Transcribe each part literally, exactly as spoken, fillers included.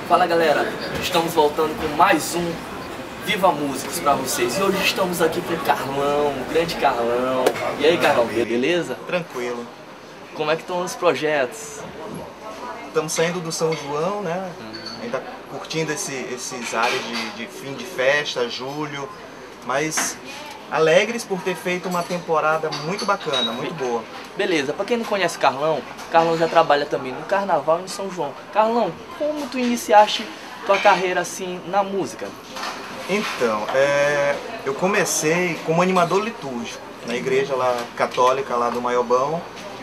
Fala galera, estamos voltando com mais um Viva Músicos pra vocês. E hoje estamos aqui com o Carlão, o grande Carlão. E aí Carlão, beleza? Tranquilo. Como é que estão os projetos? Estamos saindo do São João, né? Uhum. Ainda curtindo esse, esses áreas de, de fim de festa, julho, mas alegres por ter feito uma temporada muito bacana, muito boa. Beleza, pra quem não conhece Carlão, Carlão já trabalha também no Carnaval e no São João. Carlão, como tu iniciaste tua carreira assim na música? Então, é, eu comecei como animador litúrgico na igreja lá, católica lá do Maiobão,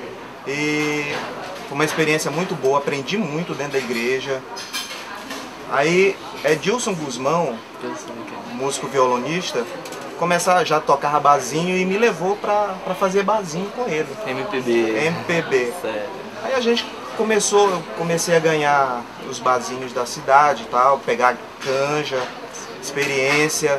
e foi uma experiência muito boa, aprendi muito dentro da igreja. Aí Edilson Guzmão, músico violonista, começar já a tocar barzinho e me levou pra, pra fazer barzinho com ele. M P B. M P B. Sério. Aí a gente começou, eu comecei a ganhar os barzinhos da cidade e tal, pegar canja, experiência.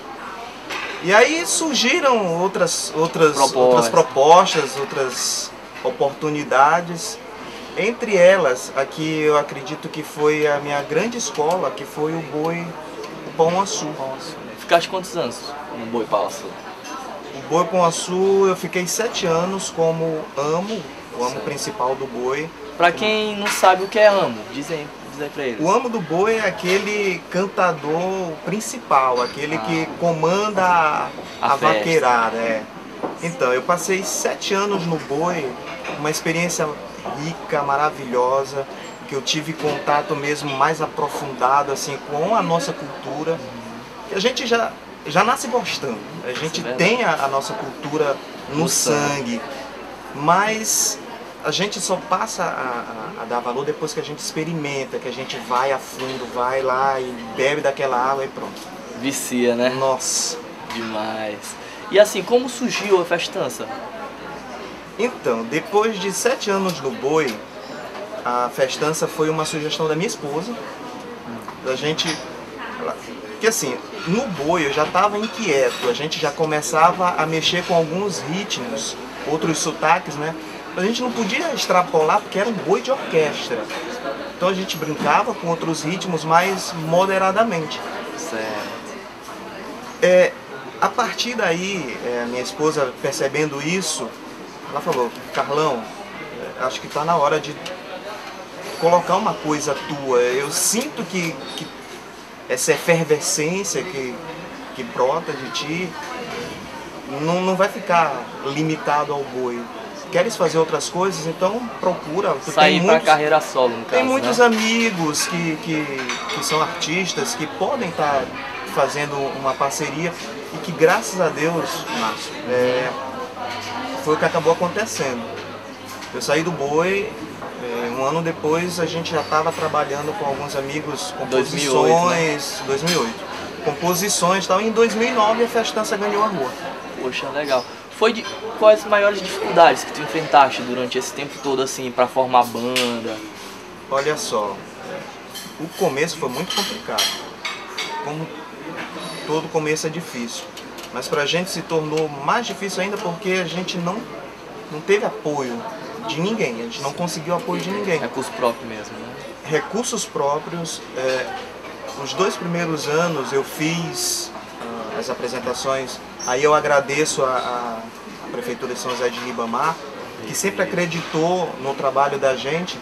E aí surgiram outras, outras, Proposta. outras propostas, outras oportunidades. Entre elas, aqui eu acredito que foi a minha grande escola, que foi o Boi Pão Açu. Ficaste quantos anos no Boi Pão Açu? O Boi Pão Açu eu fiquei sete anos como amo, o amo principal do boi. Pra quem não sabe o que é amo, diz aí, diz aí pra eles. O amo do boi é aquele cantador principal, aquele ah, que comanda a, a, a vaqueirada. É. Então, eu passei sete anos no boi, uma experiência rica, maravilhosa, que eu tive contato mesmo mais aprofundado assim, com a nossa cultura. A gente já, já nasce gostando, a gente é tem a, a nossa cultura no, no sangue, sangue, mas a gente só passa a, a, a dar valor depois que a gente experimenta, que a gente vai a fundo, vai lá e bebe daquela água e pronto. Vicia, né? Nossa! Demais! E assim, como surgiu a festança? Então, depois de sete anos no boi, a festança foi uma sugestão da minha esposa, da gente... Ela, porque assim, no boi eu já estava inquieto, a gente já começava a mexer com alguns ritmos, outros sotaques, né? A gente não podia extrapolar porque era um boi de orquestra. Então a gente brincava com outros ritmos mais moderadamente. Certo. É, a partir daí, é, minha esposa percebendo isso, ela falou, Carlão, acho que está na hora de colocar uma coisa tua. Eu sinto que, que essa efervescência que, que brota de ti não, não vai ficar limitado ao boi. Queres fazer outras coisas? Então procura. Tu Sair tem para muitos, carreira solo, no caso, tem muitos né? amigos que, que, que são artistas, que podem estar tá fazendo uma parceria e que, graças a Deus, Márcio, é, foi o que acabou acontecendo. Eu saí do boi, é, um ano depois a gente já estava trabalhando com alguns amigos, composições, dois mil e oito, né? dois mil e oito, composições e tal. Em dois mil e nove a festança ganhou a rua. Poxa, legal. Foi de quais as maiores dificuldades que tu enfrentaste durante esse tempo todo assim para formar banda? Olha só, o começo foi muito complicado. Como todo começo é difícil, mas pra gente se tornou mais difícil ainda porque a gente não, não teve apoio de ninguém, a gente não conseguiu apoio de ninguém. Recurso próprio mesmo, né? Recursos próprios. É, os dois primeiros anos eu fiz uh, as apresentações, aí eu agradeço a, a, a Prefeitura de São José de Ribamar, que sempre acreditou no trabalho da gente,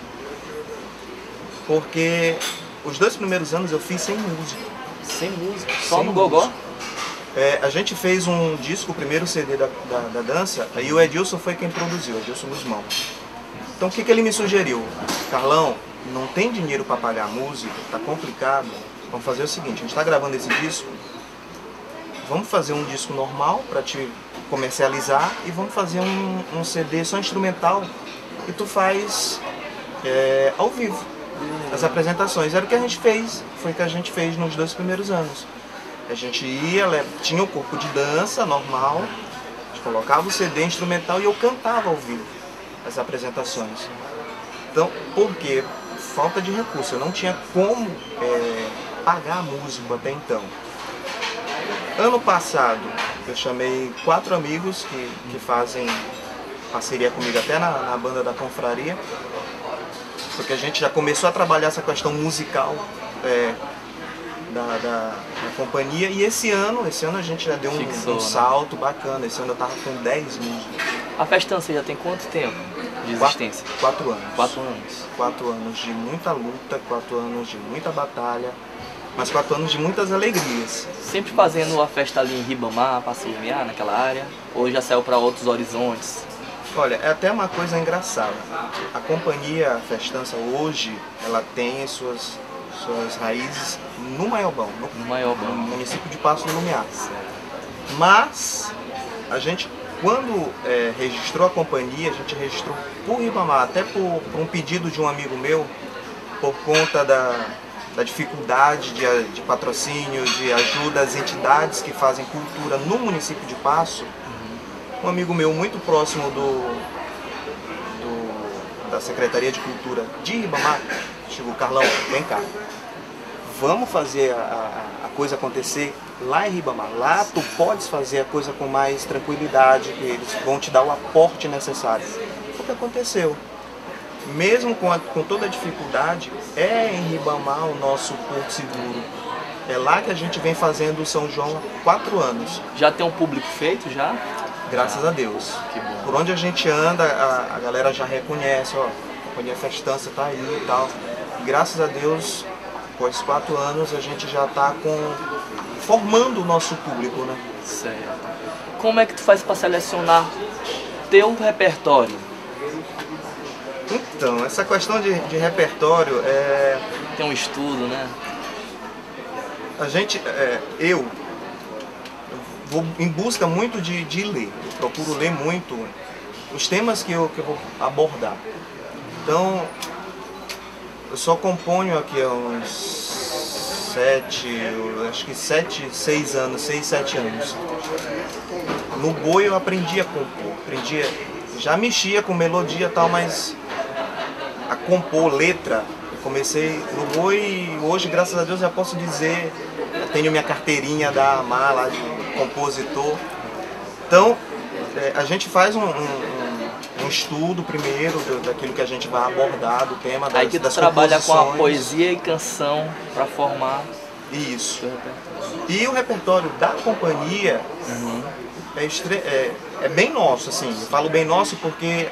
porque os dois primeiros anos eu fiz sem música. Sem música? Só Sem no gogó? É, a gente fez um disco, o primeiro C D da, da, da dança, aí o Edilson foi quem produziu, Edilson Guzmão. Então o que, que ele me sugeriu? Carlão, não tem dinheiro para pagar a música, tá complicado, vamos fazer o seguinte, a gente está gravando esse disco, vamos fazer um disco normal para te comercializar e vamos fazer um, um C D só instrumental e tu faz é, ao vivo as apresentações. Era o que a gente fez, foi o que a gente fez nos dois primeiros anos. A gente ia, tinha o corpo de dança normal, a gente colocava o C D instrumental e eu cantava ao vivo as apresentações. Então, por quê? Falta de recurso, eu não tinha como é, pagar músico até então. Ano passado, eu chamei quatro amigos que, que fazem parceria comigo até na, na banda da Confraria, porque a gente já começou a trabalhar essa questão musical é, da, da, da companhia. E esse ano, esse ano a gente já deu um, Fixou, um né? salto bacana. Esse ano eu tava com dez músicos. A festança já tem quanto tempo de existência? Quatro, quatro anos. Quatro anos. Quatro anos de muita luta, quatro anos de muita batalha, mas quatro anos de muitas alegrias. Sempre fazendo a festa ali em Ribamar, Passear, naquela área? Ou já saiu para outros horizontes? Olha, é até uma coisa engraçada. A companhia Festança hoje, ela tem as suas, suas raízes no Maiobão, no, No Maiobão. no município de Passo do Lumiar. Mas a gente, quando é, registrou a companhia, a gente registrou por Ribamar, até por, por um pedido de um amigo meu, por conta da, da dificuldade de, de patrocínio, de ajuda às entidades que fazem cultura no município de Passo. Um amigo meu muito próximo do, do, da Secretaria de Cultura de Ribamar chegou: Carlão, vem cá, vamos fazer a, a, a coisa acontecer lá em Ribamar. Lá tu podes fazer a coisa com mais tranquilidade, que eles vão te dar o aporte necessário. O que aconteceu? Mesmo com, a, com toda a dificuldade, é em Ribamar o nosso porto seguro. É lá que a gente vem fazendo o São João há quatro anos. Já tem um público feito já? Graças a Deus. Que bom. Por onde a gente anda, a, a galera já reconhece, ó, a companhia Festança tá aí e tal. E graças a Deus, após quatro anos, a gente já tá com, formando o nosso público, né? Certo. Como é que tu faz para selecionar teu repertório? Então, essa questão de, de repertório, é, Tem um estudo, né? a gente, é, eu vou em busca muito de, de ler. Eu procuro ler muito os temas que eu, que eu vou abordar. Então, eu só componho aqui há uns sete, eu acho que sete, seis anos, seis, sete anos. No boi eu aprendi a compor, aprendi, já mexia com melodia e tal, mas a compor letra, eu comecei no boi e hoje, graças a Deus, já posso dizer, eu tenho minha carteirinha da AMAR lá de compositor. Então, é, a gente faz um, um, um estudo primeiro do, daquilo que a gente vai abordar, do tema, das, Aí que tu das trabalha com a composições. poesia e canção para formar Isso. teu repertório. E o repertório da companhia Uhum. é, estre... é, é bem nosso, assim. Eu falo bem nosso porque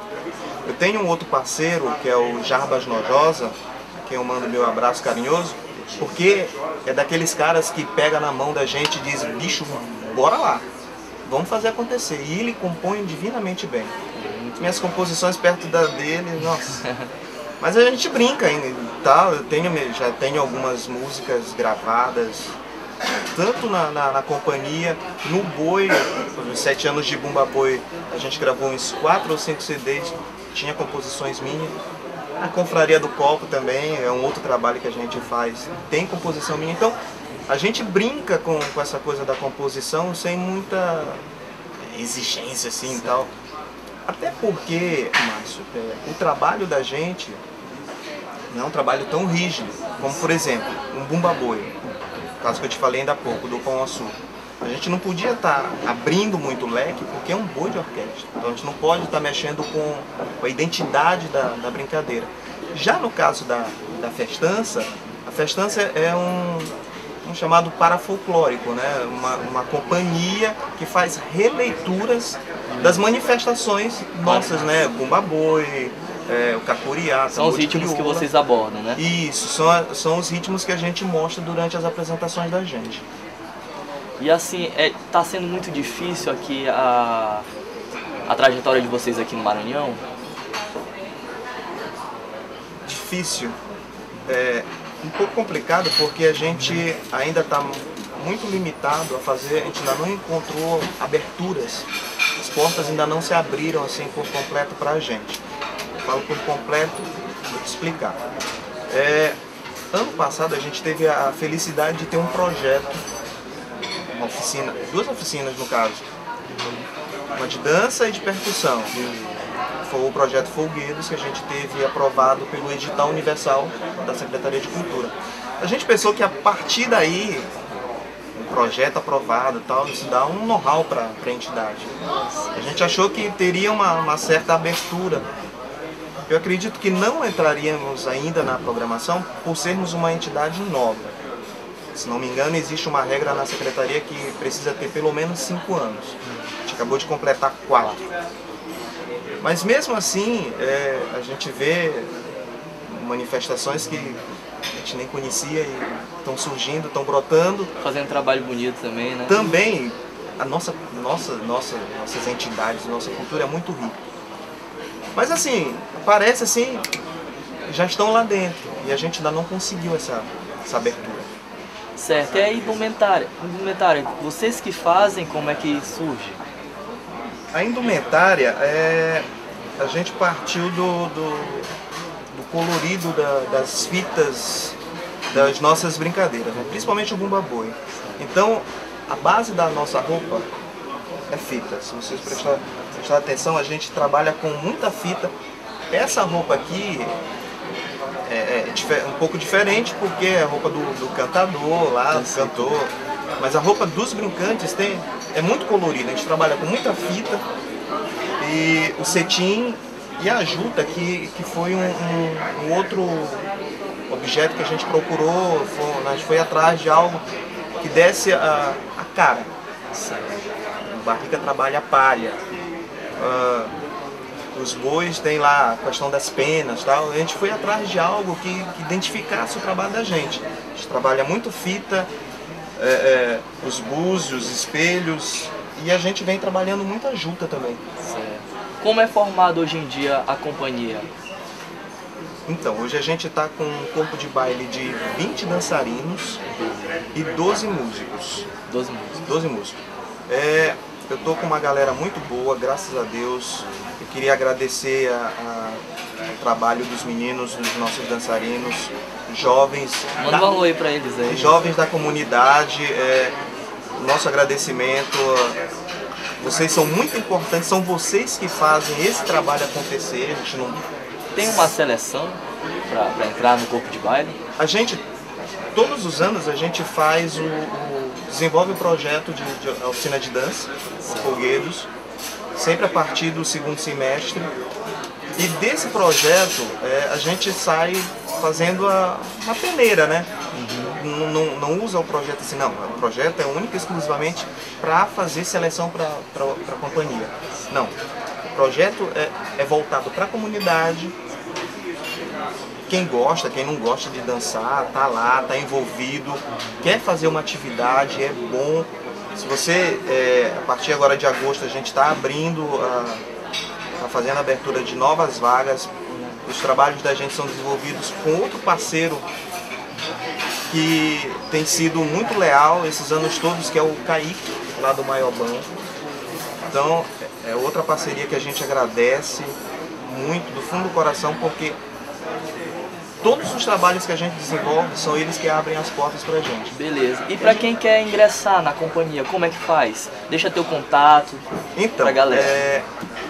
eu tenho um outro parceiro, que é o Jarbas Nojosa, a quem eu mando meu abraço carinhoso, porque é daqueles caras que pega na mão da gente e diz: bicho, bora lá, vamos fazer acontecer. E ele compõe divinamente bem. Minhas composições perto da dele, nossa. Mas a gente brinca ainda, tá? Eu tenho, já tenho algumas músicas gravadas, tanto na, na, na companhia, no boi, nos sete anos de Bumba Boi, a gente gravou uns quatro ou cinco C Ds, tinha composições minhas. A Confraria do Copo também é um outro trabalho que a gente faz, tem composição minha. Então, a gente brinca com, com essa coisa da composição sem muita exigência assim e tal. Até porque, Márcio, é, o trabalho da gente não é um trabalho tão rígido, como por exemplo, um Bumba Boi, caso que eu te falei ainda há pouco, do Pão Açúcar. A gente não podia estar abrindo muito o leque porque é um boi de orquestra. Então a gente não pode estar mexendo com, com a identidade da, da brincadeira. Já no caso da, da festança, a festança é um, um chamado parafolclórico, né? uma, uma companhia que faz releituras das manifestações nossas, né? Bumba Boi, é, o cacuriá. São os ritmos que vocês abordam, né? Isso, são, a- são os ritmos que a gente mostra durante as apresentações da gente. E assim, é, tá sendo muito difícil aqui a, a trajetória de vocês aqui no Maranhão? Difícil, é um pouco complicado porque a gente ainda está muito limitado a fazer, a gente ainda não encontrou aberturas, as portas ainda não se abriram assim por completo para a gente. Eu falo por completo, vou te explicar. É, ano passado a gente teve a felicidade de ter um projeto, uma oficina, duas oficinas no caso, uma de dança e de percussão. Foi o projeto Folguedos que a gente teve aprovado pelo edital universal da Secretaria de Cultura. A gente pensou que a partir daí, um projeto aprovado e tal, isso dá um know-how para a entidade. A gente achou que teria uma, uma certa abertura. Eu acredito que não entraríamos ainda na programação por sermos uma entidade nova. Se não me engano, existe uma regra na secretaria que precisa ter pelo menos cinco anos. A gente acabou de completar quatro. Mas mesmo assim, é, a gente vê manifestações que a gente nem conhecia e estão surgindo, estão brotando. Fazendo trabalho bonito também, né? Também, a nossa, nossa, nossa, nossas entidades, nossa cultura é muito rica. Mas assim, parece assim, já estão lá dentro e a gente ainda não conseguiu essa, essa abertura. Certo, e a indumentária? Indumentária, vocês que fazem, como é que surge? A indumentária, é, a gente partiu do, do, do colorido da, das fitas das nossas brincadeiras, né? Principalmente o Bumba Boi. Então, a base da nossa roupa é fita. Se vocês prestarem prestar atenção, a gente trabalha com muita fita. Essa roupa aqui é, é um pouco diferente porque é a roupa do, do cantador lá, do cantor. Mas a roupa dos brincantes tem, é muito colorida. A gente trabalha com muita fita e o cetim e a juta, que, que foi um, um, um outro objeto que a gente procurou. Foi, a gente foi atrás de algo que desse a, a cara. O Barriga trabalha a palha. Uh, os bois tem lá a questão das penas, tal. A gente foi atrás de algo que, que identificasse o trabalho da gente. A gente trabalha muito fita, é, é, os búzios, os espelhos, e a gente vem trabalhando muita juta também. Certo. Como é formado hoje em dia a companhia? Então, hoje a gente está com um corpo de baile de vinte dançarinos e doze músicos. doze músicos. doze músicos. É, eu estou com uma galera muito boa, graças a Deus. Eu queria agradecer a, a, o trabalho dos meninos, dos nossos dançarinos, jovens. Manda um alô aí para eles aí. Jovens da comunidade. É, nosso agradecimento. Vocês são muito importantes, são vocês que fazem esse trabalho acontecer. A gente não... Tem uma seleção para entrar no corpo de baile? A gente, todos os anos, a gente faz o, o desenvolve um projeto de, de oficina de dança, Folguedos, sempre a partir do segundo semestre. E desse projeto, é, a gente sai fazendo a, uma peneira, né? Uhum. Não, não, não usa o projeto assim, não. O projeto é único e exclusivamente para fazer seleção para a companhia. Não. O projeto é, é voltado para a comunidade. Quem gosta, quem não gosta de dançar, tá lá, tá envolvido, quer fazer uma atividade, é bom. Se você, é, a partir agora de agosto, a gente está abrindo, está fazendo a abertura de novas vagas. Os trabalhos da gente são desenvolvidos com outro parceiro que tem sido muito leal esses anos todos, que é o Kaique, lá do Maiobão. Então, é outra parceria que a gente agradece muito, do fundo do coração, porque todos os trabalhos que a gente desenvolve são eles que abrem as portas pra gente. Beleza. E pra quem quer ingressar na companhia, como é que faz? Deixa teu contato então, pra galera. É...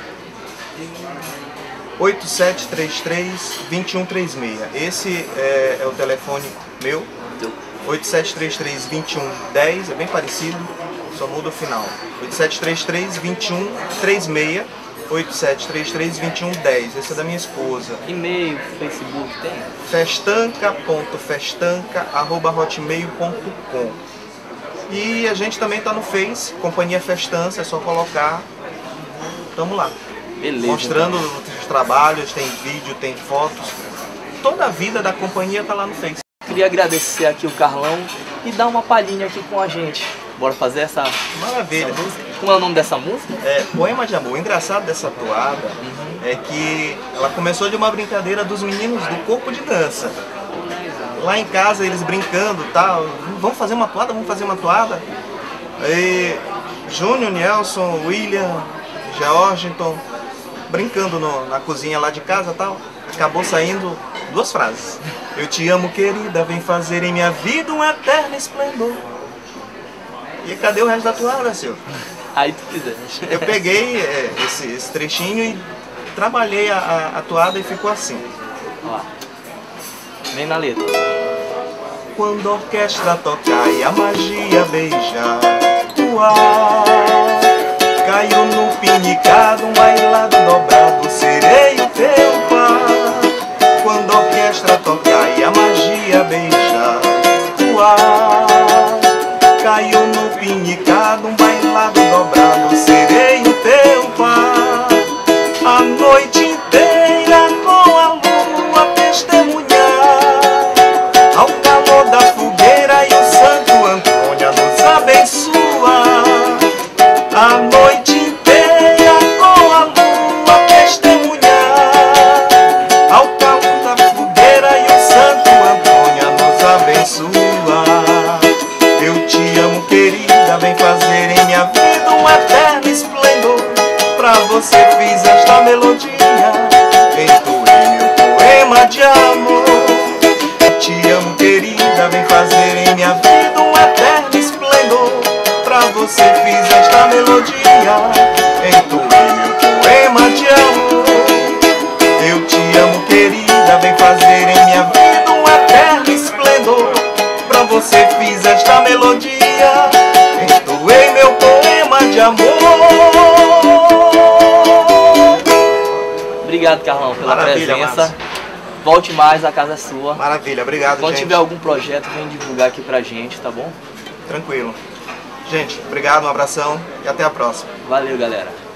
oito sete três três, dois um três seis. Esse é, é o telefone meu. oito sete três três, dois um um zero, é bem parecido, só muda o final. oito sete três três, dois um três seis. oito sete três três, dois um um zero. Esse é da minha esposa. E-mail, Facebook tem? festanca ponto festanca arroba hotmail ponto com. E a gente também está no Face, Companhia Festança, é só colocar. Tamo lá. Beleza. Mostrando os trabalhos, tem vídeo, tem fotos. Toda a vida da companhia tá lá no Face. Queria agradecer aqui o Carlão e dar uma palhinha aqui com a gente. Bora fazer essa, Maravilha. essa música? Como é o nome dessa música? É Poema de Amor. O engraçado dessa toada uhum. é que ela começou de uma brincadeira dos meninos do corpo de dança. Lá em casa eles brincando, tal, vamos fazer uma toada, vamos fazer uma toada. Aí Júnior, Nelson, William, Georgington, brincando no, na cozinha lá de casa, tal, acabou saindo duas frases. Eu te amo, querida, vem fazer em minha vida um eterno esplendor. E cadê o resto da toada, Silvio? Aí tu fizeste. Eu peguei é, esse, esse trechinho e trabalhei a, a, a toada e ficou assim. Olha lá. Vem na letra. Quando a orquestra tocar e a magia beijar o ar, caiu no pinicado, um bailado dobrado, serei o teu par. Quando a orquestra tocar e a magia beijar o ar, caiu no pinicado um bailado dobrado, serei o teu par. A noite inteira com a lua testemunhar, ao calor da fogueira e o Santo Antônio a nos abençoar. A noite inteira com a lua testemunhar, ao calor da fogueira e o Santo Antônio a nos abençoar. Eu te amo, querida, vem fazer em minha vida um eterno esplendor. Pra você fiz esta melodia, entoei meu poema de amor. Eu te amo, querida, vem fazer em minha vida um eterno esplendor. Pra você fiz esta melodia, entoei meu poema de amor. Eu te amo, querida, vem fazer em minha vida um eterno esplendor. Pra você fiz esta melodia, entoei meu poema de amor. Obrigado, Carlão, pela Maravilha, presença. Márcio. Volte mais, a casa é sua. Maravilha, obrigado, Quando gente. tiver algum projeto, vem divulgar aqui pra gente, tá bom? Tranquilo. Gente, obrigado, um abração e até a próxima. Valeu, galera.